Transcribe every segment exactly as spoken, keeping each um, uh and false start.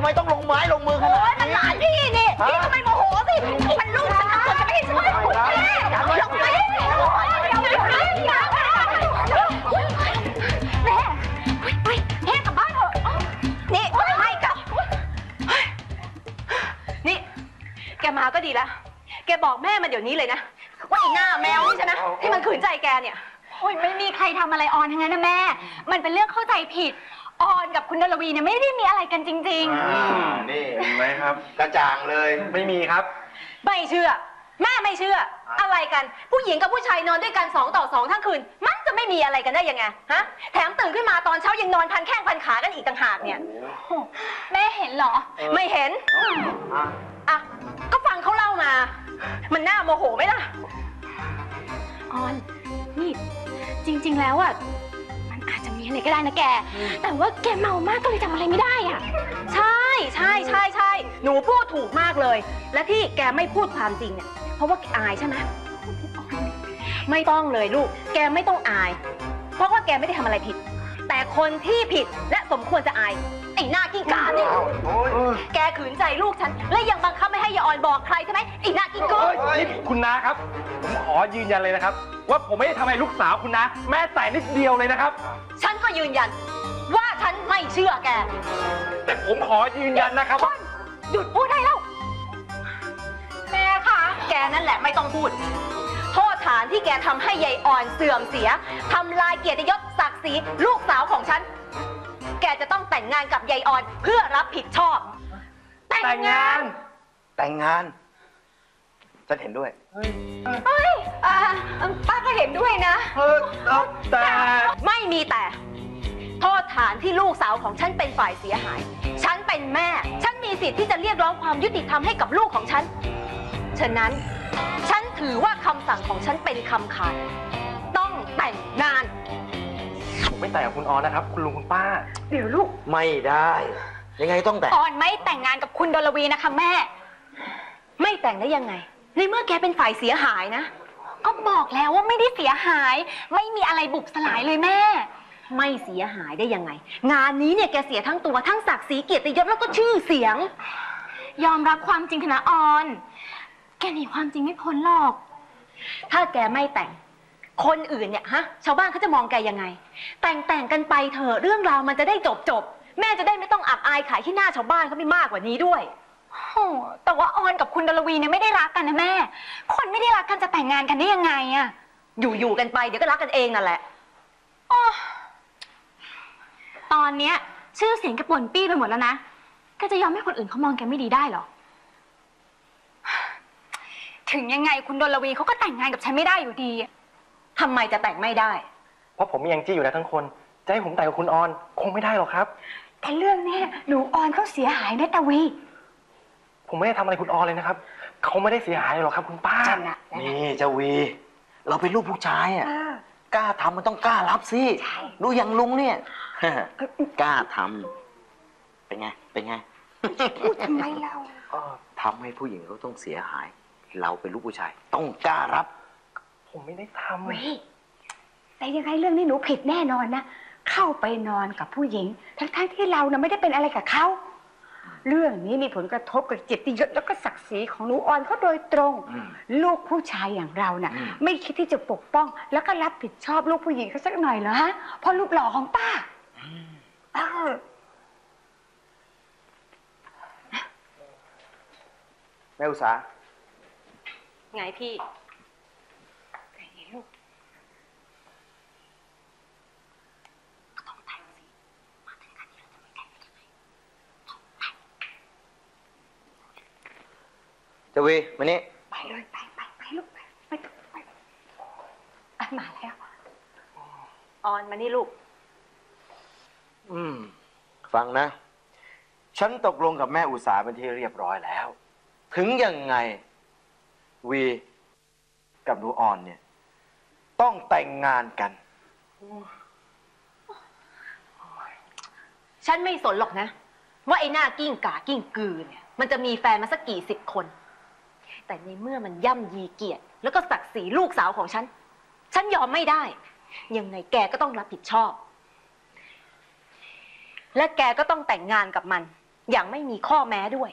ไมต้องลงไม้ลงมือขนาดนี้มันหลานพี่นี่พี่ทำไมโมโหสิมันลูกฉันทั้งคนจะไม่ให้ช่วยแม่ลงไปแม่ไปแม่กลับบ้านเถอะนี่ไม่กลับนี่แกมาก็ดีแล้วแกบอกแม่มันเดี๋ยวนี้เลยนะว่าไอ้หน้าแมวนี่ใช่ไหมที่มันขืนใจแกเนี่ยโอ้ยไม่มีใครทำอะไรออนทั้งนั้นนะแม่มันเป็นเรื่องเข้าใจผิดออนกับคุณดลวีเนี่ยไม่ได้มีอะไรกันจริงๆนี่เห็นไหมครับกระจ่างเลยไม่มีครับไม่เชื่อแม่ไม่เชื่ออะไรกันผู้หญิงกับผู้ชายนอนด้วยกันสองต่อสองทั้งคืนมันจะไม่มีอะไรกันได้ยังไงฮะแถมตื่นขึ้นมาตอนเช้ายังนอนพันแข้งพันขากันอีกต่างหากเนี่ยแม่เห็นเหรอไม่เห็นอ่ะก็ฟังเขาเล่ามามันน่าโมโหไหมล่ะออนนี่จริงๆแล้วอ่ะมันอาจจะมีอะไรก็ได้นะแกแต่ว่าแกเมามากก็เลยจำอะไรไม่ได้อ่ะใช่ใช่ใช่ใช่หนูพูดถูกมากเลยและที่แกไม่พูดความจริงเนี่ยเพราะว่าอายใช่ไหมไม่ต้องเลยลูกแกไม่ต้องอายเพราะว่าแกไม่ได้ทำอะไรผิดแต่คนที่ผิดและสมควรจะอายไอ้หน้ากิ้งก่านี่แกขืนใจลูกฉันและยังบังคับไม่ให้ยายอ่อนบอกใครใช่ไหมไอ้หน้ากิ้งก่านี่คุณน้าครับผมขอยืนยันเลยนะครับว่าผมไม่ได้ทำอะไรลูกสาวคุณนะแม้แต่นิดเดียวเลยนะครับฉันก็ยืนยันว่าฉันไม่เชื่อแกแต่ผมขอยืนยันนะครับว่าหยุดพูดได้แล้วแม่คะแกนั่นแหละไม่ต้องพูดโทษฐานที่แกทำให้ยายอ่อนเสื่อมเสียทำลายเกียรติยศศักดิ์ศรีลูกสาวของฉันแกจะต้องแต่งงานกับยายอ่อนเพื่อรับผิดชอบแต่งงานแต่งงานฉันเห็นด้วยเฮ้ยป้าก็เห็นด้วยนะเออแต่ไม่มีแต่โทษฐานที่ลูกสาวของฉันเป็นฝ่ายเสียหายฉันเป็นแม่ฉันมีสิทธิ์ที่จะเรียกร้องความยุติธรรมให้กับลูกของฉันฉะนั้นฉันถือว่าคำสั่งของฉันเป็นคำขาดต้องแต่งงานผมไม่แต่งกับคุณออนนะครับคุณลุงคุณป้าเดี๋ยวลูกไม่ได้ยังไงต้องแต่งออนไม่แต่งงานกับคุณดลวีนะคะแม่ไม่แต่งได้ยังไงในเมื่อแกเป็นฝ่ายเสียหายนะก็บอกแล้วว่าไม่ได้เสียหายไม่มีอะไรบุบสลายเลยแม่ไม่เสียหายได้ยังไงงานนี้เนี่ยแกเสียทั้งตัวทั้งศักดิ์ศรีเกียรติยศแล้วก็ชื่อเสียงยอมรับความจริงเถอะนะออนแกหนีความจริงไม่พ้นหรอกถ้าแกไม่แต่งคนอื่นเนี่ยฮะชาวบ้านเขาจะมองแกยังไงแต่งแต่งกันไปเถอะเรื่องราวมันจะได้จบจบแม่จะได้ไม่ต้องอับอายขายที่หน้าชาวบ้านเขาไม่มากกว่านี้ด้วยโอ้แต่ว่าออนกับคุณดลวีเนี่ยไม่ได้รักกันนะแม่คนไม่ได้รักกันจะแต่งงานกันได้ยังไงอะอยู่อยู่กันไปเดี๋ยวก็รักกันเองนั่นแหละตอนเนี้ยชื่อเสียงแกป่นปี้ไปหมดแล้วนะแกจะยอมให้คนอื่นเขามองแกไม่ดีได้หรอถึงยังไงคุณดลวีเขาก็แต่งงานกับฉันไม่ได้อยู่ดีทำไมจะแต่งไม่ได้เพราะผมมียังจี้อยู่แล้วทั้งคนจะให้ผมแต่งกับคุณออนคงไม่ได้หรอกครับแต่เรื่องนี้หนูออนเขาเสียหายนะตาวีผมไม่ได้ทำอะไรคุณออนเลยนะครับเขาไม่ได้เสียหายหรอกครับคุณป้านี่เจ้าวีเราเป็นลูกผู้ชายอ่ะกล้าทำมันต้องกล้ารับสิดูอย่างลุงเนี่ยกล้าทำเป็นไงเป็นไงพูดทำไมเราทำให้ผู้หญิงเขาต้องเสียหายเราเป็นลูกผู้ชายต้องกล้ารับผมไม่ได้ทำเลยแต่ยังไงเรื่องนี้หนูผิดแน่นอนนะเข้าไปนอนกับผู้หญิงทั้งๆที่เราน่ะไม่ได้เป็นอะไรกับเขาเรื่องนี้มีผลกระทบกับจิตวิญญาณแล้วก็ศักดิ์ศรีของหนูอ่อนเขาโดยตรงลูกผู้ชายอย่างเราน่ะไม่คิดที่จะปกป้องแล้วก็รับผิดชอบลูกผู้หญิงเขาสักหน่อยเหรอฮะเพราะลูกหล่อของป้าเออแม่อุษาไงพี่ไงลูกต้องแต่งสิมาถึงขั้นนี้เราจะไม่แต่งได้ไงต้องแต่งเจวีมานี่ไปเลยไปไปไปลูกไปไปไปอ่ะมาแล้วออนมานี่ลูกอืมฟังนะฉันตกลงกับแม่อุษาเป็นที่เรียบร้อยแล้วถึงยังไงวีกับหนูอ่อนเนี่ยต้องแต่งงานกันฉันไม่สนหรอกนะว่าไอ้หน้ากิ้งก่ากิ้งกือเนี่ยมันจะมีแฟนมาสักกี่สิบคนแต่ในเมื่อมันย่ำยีเกียรติแล้วก็ศักดิ์ศรีลูกสาวของฉันฉันยอมไม่ได้ยังไงแกก็ต้องรับผิดชอบและแกก็ต้องแต่งงานกับมันอย่างไม่มีข้อแม้ด้วย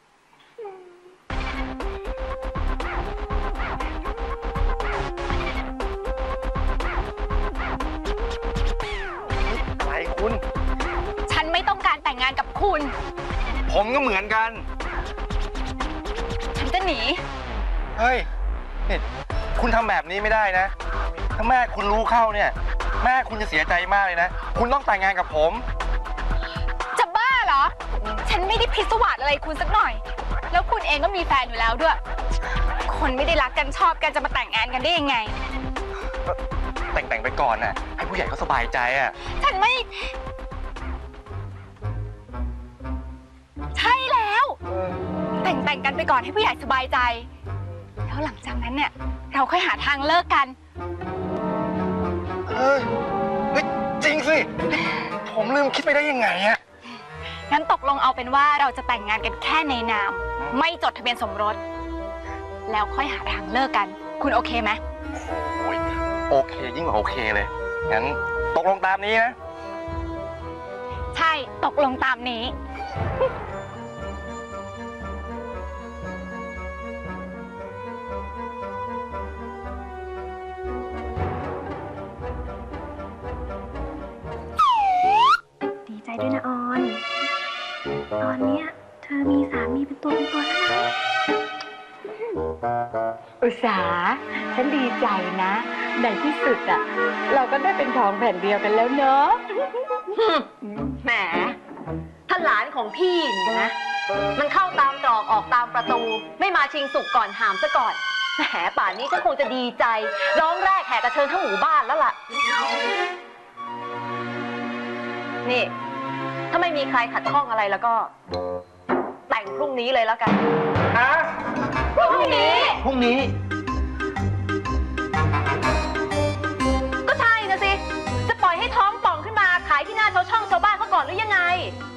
อะไรคุณฉันไม่ต้องการแต่งงานกับคุณผมก็เหมือนกันฉันจะหนีเฮ้ยนี่คุณทำแบบนี้ไม่ได้นะ ถ้าแม่คุณรู้เข้าเนี่ย แม่คุณจะเสียใจมากเลยนะ คุณต้องแต่งงานกับผมจะบ้าเหรอ ฉันไม่ได้พิศวาสอะไรคุณสักหน่อย แล้วคุณเองก็มีแฟนอยู่แล้วด้วย คนไม่ได้รักกันชอบกันจะมาแต่งงานกันได้ยังไงแต่งแต่งไปก่อนน่ะ ให้ผู้ใหญ่เขาสบายใจอ่ะฉันไม่ ใช่แล้ว แต่งแต่งกันไปก่อนให้ผู้ใหญ่สบายใจ แล้วหลังจากนั้นเนี่ย เราค่อยหาทางเลิกกันเฮ้ยเฮ้ยจริงสิ ผมลืมคิดไปได้ยังไงอะงั้นตกลงเอาเป็นว่าเราจะแต่งงานกันแค่ในนาม ไม่จดทะเบียนสมรส แล้วค่อยหาทางเลิกกัน คุณโอเคไหมโอ้ยโอเคยิ่งกว่าโอเคเลย งั้นตกลงตามนี้นะใช่ตกลงตามนี้ดีใจด้วยนะออน ตอนเนี้ยเธอมีสามีเป็นตัวเป็นตนแล้วนะอุตสาฉันดีใจนะในที่สุดอ่ะ เราก็ได้เป็นทองแผ่นเดียวกันแล้วเนาะแหมถ้าหลานของพี่เนี่ยนะ มันเข้าตามตรอกออกตามประตู ไม่มาชิงสุกก่อนหามซะก่อน แหมป่านนี้ฉันคงจะดีใจ ร้องแรกแห่กระเชิญทั้งหมู่บ้านแล้วล่ะ นี่ ถ้าไม่มีใครขัดข้องอะไรแล้วก็ แต่งพรุ่งนี้เลยแล้วกันฮะพรุ่งนี้พรุ่งนี้ก็ใช่นะสิ จะปล่อยให้ท้องป่องขึ้นมาขายที่หน้าชาวช่องชาวบ้านเขาก่อนหรือยังไง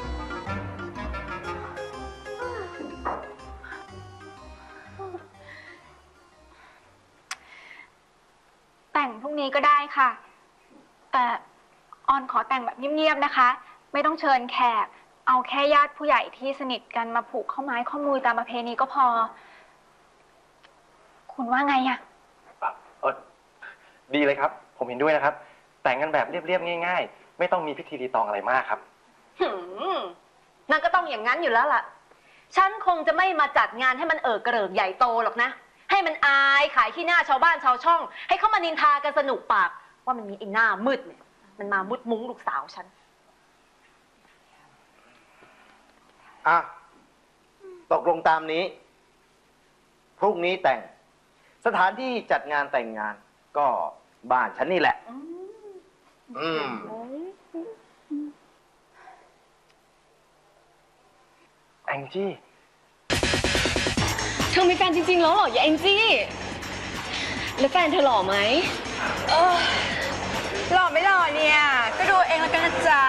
แต่งพรุ่งนี้ก็ได้ค่ะ แต่ออนขอแต่งแบบเงียบๆนะคะ ไม่ต้องเชิญแขก เอาแค่ญาติผู้ใหญ่ที่สนิทกันมาผูกข้อไม้ข้อมือตามประเพณีก็พอ คุณว่าไงอะเออดีเลยครับ ผมเห็นด้วยนะครับ แต่งกันแบบเรียบๆง่ายๆ ไม่ต้องมีพิธีรีตองอะไรมากครับหืมนั่นก็ต้องอย่างนั้นอยู่แล้วล่ะ ฉันคงจะไม่มาจัดงานให้มันเอิกกระเริกใหญ่โตหรอกนะ ให้มันอายขายที่หน้าชาวบ้านชาวช่อง ให้เขามานินทากันสนุกปาก ว่ามันมีไอ้หน้ามืดเนี่ย มันมามุดมุ้งลูกสาวฉันอ่ะ ตกลงตามนี้ พรุ่งนี้แต่ง สถานที่จัดงานแต่งงาน ก็บ้านฉันนี่แหละ อืมแองจี้เธอมีแฟนจริงๆแล้วเหรออย่าแองจี้ แล้วแฟนเธอหล่อไหมเออหล่อไม่หล่อเนี่ย ก็ดูเองแล้วกันนะจ๊ะ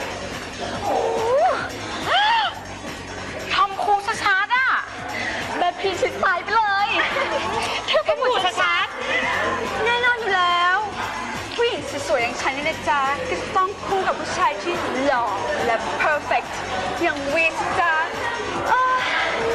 ทอมครูซชัดๆอ่ะแบบพีชิดสายไปเลยเธอเป็นหมูชัดแน่นอนอยู่แล้ว ผู้หญิงสวยๆอย่างฉันนี่นะจ๊ะก็จะต้องคู่กับผู้ชายที่หล่อและ perfect อย่างวีสจ๊ะเอ้อ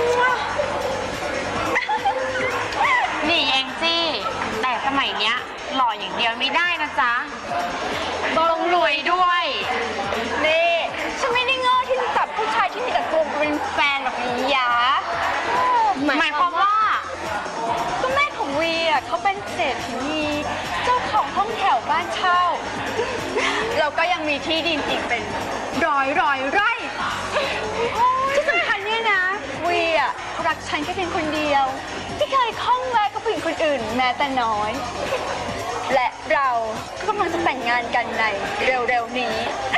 นี่แองจี้ แต่สมัยเนี้ยหล่ออย่างเดียวไม่ได้นะจ๊ะต้องรวยด้วยนี่ฉันไม่ได้โง่ที่จะจับผู้ชายที่มีแต่ตัวเป็นแฟนแบบนี้ยะหมายความว่าก็แม่ของวีอ่ะเขาเป็นเศรษฐีนีเจ้าของห้องแถวบ้านเช่า แล้วก็ยังมีที่ดินอีกเป็นร้อยร้อยไร่ ที่สำคัญเนี่ยนะ วีอ่ะรักฉันแค่เพียงคนเดียว ที่เคยข้องแวะกับผู้หญิงคนอื่นแม้แต่น้อย และเราก็กำลังจะแต่งงานกันในเร็วๆนี้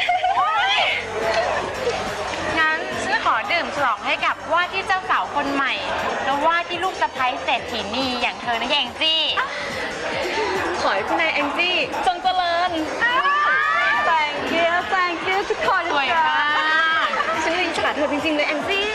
งั้นฉันขอดื่มฉลองให้กับว่าที่เจ้าสาวคนใหม่ แล้วว่าที่ลูกสะใภ้เศรษฐีนีอย่างเธอนะแองจี้ๆ ขอให้คุณนายแองจี้จงเจริญ thank you thank you ทุกคนสวยจ้ะมากฉันอิจฉาเธอจริงๆเลยแองจี้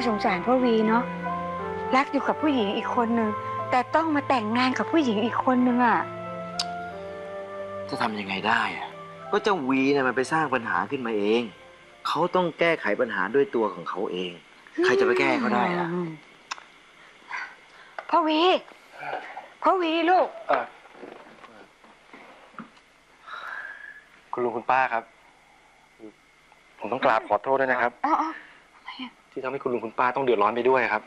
สงสารพ่อวีเนาะรักอยู่กับผู้หญิงอีกคนนึงแต่ต้องมาแต่งงานกับผู้หญิงอีกคนนึงอ่ะจะทำยังไงได้อะก็เจ้าวีเนี่ยมันไปสร้างปัญหาขึ้นมาเองเขาต้องแก้ไขปัญหาด้วยตัวของเขาเอง ใครจะไปแก้เขาได้ล่ะพ่อวีพ่อวีลูกเออคุณลุงคุณป้าครับ ผมต้องกราบขอโทษด้วยนะครับอ๋อที่ทำให้คุณลุงคุณป้าต้องเดือดร้อนไปด้วยครับ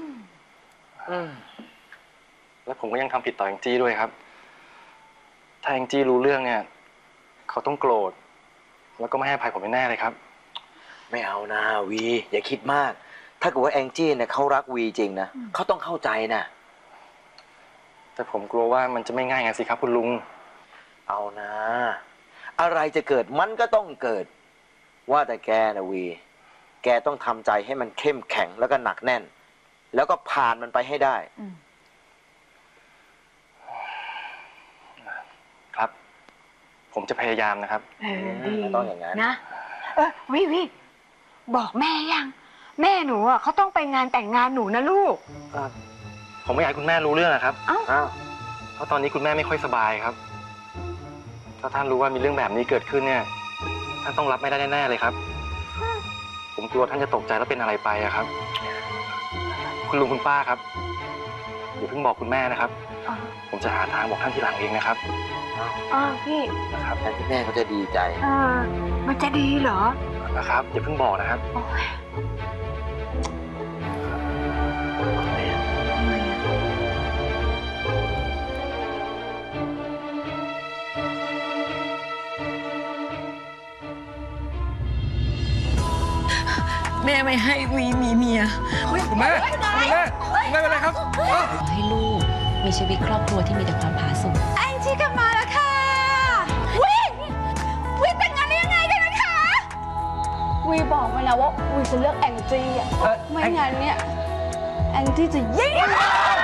และผมก็ยังทำผิดต่อแองจี้ด้วยครับ ถ้าแองจี้รู้เรื่องเนี่ย เขาต้องโกรธ แล้วก็ไม่ให้อภัยผมแน่ๆเลยครับไม่เอานะวีอย่าคิดมาก ถ้าเกิดว่าแองจี้เนี่ยเขารักวีจริงนะเขาต้องเข้าใจนะแต่ผมกลัวว่ามันจะไม่ง่ายไงสิครับคุณลุงเอานะ อะไรจะเกิดมันก็ต้องเกิด ว่าแต่แกนะวี แกต้องทำใจให้มันเข้มแข็งแล้วก็หนักแน่น แล้วก็ผ่านมันไปให้ได้ครับ ผมจะพยายามนะครับเออดีไม่ต้องอย่างนั้นนะเออวิวิบอกแม่ยัง แม่หนูอ่ะเขาต้องไปงานแต่งงานหนูนะลูกผมไม่อยากให้คุณแม่รู้เรื่องนะครับเอ้าอ้าวเพราะตอนนี้คุณแม่ไม่ค่อยสบายครับ ถ้าท่านรู้ว่ามีเรื่องแบบนี้เกิดขึ้นเนี่ย ท่านต้องรับไม่ได้แน่ๆเลยครับ ผมกลัวท่านจะตกใจแล้วเป็นอะไรไปอะครับ คุณลุงคุณป้าครับอย่าเพิ่งบอกคุณแม่นะครับอ๋อผมจะหาทางบอกท่านทีหลังเองนะครับอ๋อพี่นะครับแทนที่แม่เขาจะดีใจเออมันจะดีเหรอนะครับอย่าเพิ่งบอกนะครับโอ้ยแม่ไม่ให้วีมีเมียคุณแม่คุณแม่คุณแม่เป็นไรครับอ้าวขอให้ลูกมีชีวิตครอบครัวที่มีแต่ความผาสุกแองจี้กลับมาแล้วค่ะวิวิแต่งงานได้ยังไงกันนะคะ วีบอกมานะว่าวีจะเลือกแองจี้อ่ะ ไม่งั้นเนี่ย แองจี้จะยิง